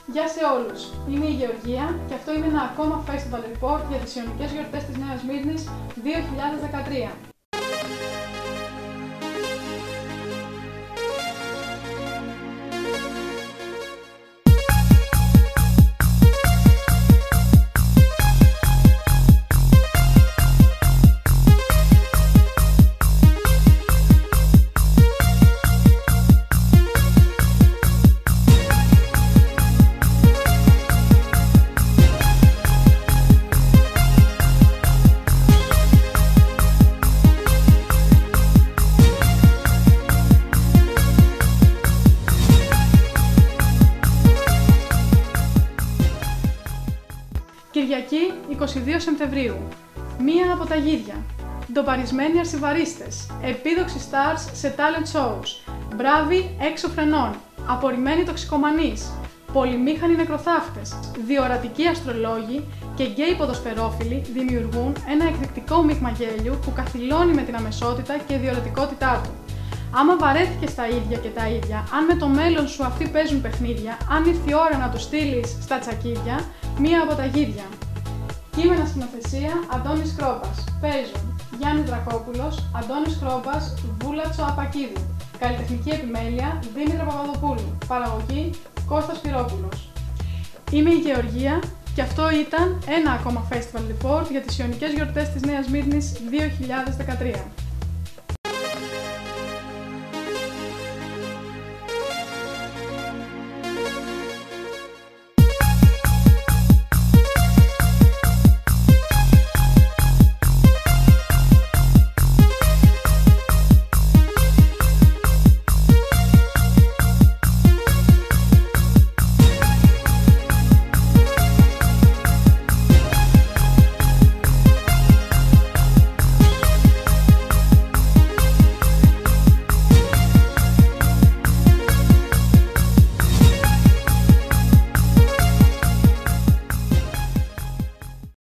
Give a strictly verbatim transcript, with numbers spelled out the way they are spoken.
Γεια σε όλους! Είμαι η Γεωργία και αυτό είναι ένα ακόμα Festival Report για τις Ιωνικές Γιορτές της Νέας Σμύρνης δύο χιλιάδες δεκατρία. Κυριακή εικοστή δεύτερη Σεπτεμβρίου. Μία από τα γίδια. Ντοπαρισμένοι αρσιβαρίστες. Επίδοξοι stars σε talent shows. Μπράβοι έξω φρενών. Απορριμμένοι τοξικομανείς. Πολυμήχανοι νεκροθάφτες. Διορατικοί αστρολόγοι και γκέι ποδοσφαιρόφιλοι δημιουργούν ένα εκρηκτικό μείγμα γέλιου που καθυλώνει με την αμεσότητα και διορατικότητά του. Άμα βαρέθηκες τα ίδια και τα ίδια, αν με το μέλλον σου αυτοί παίζουν παιχνίδια, αν ήρθε η ώρα να τους στείλεις στα τσακίδια, μία από τα γίδια. Κείμενα σκηνοθεσία Αντώνης Κρόπας. Παίζουν Γιάννης Δρακόπουλος, Αντώνης Κρόπας, Βούλα Τσοαπακίδου. Καλλιτεχνική επιμέλεια Δήμητρα Παπαδοπούλου. Παραγωγή Κώστας Σπυρόπουλος. Είμαι η Γεωργία και αυτό ήταν ένα ακόμα Festival Report για τις Ιωνικές Γιορτές της Νέας Σμύρνης δύο χιλιάδες δεκατρία.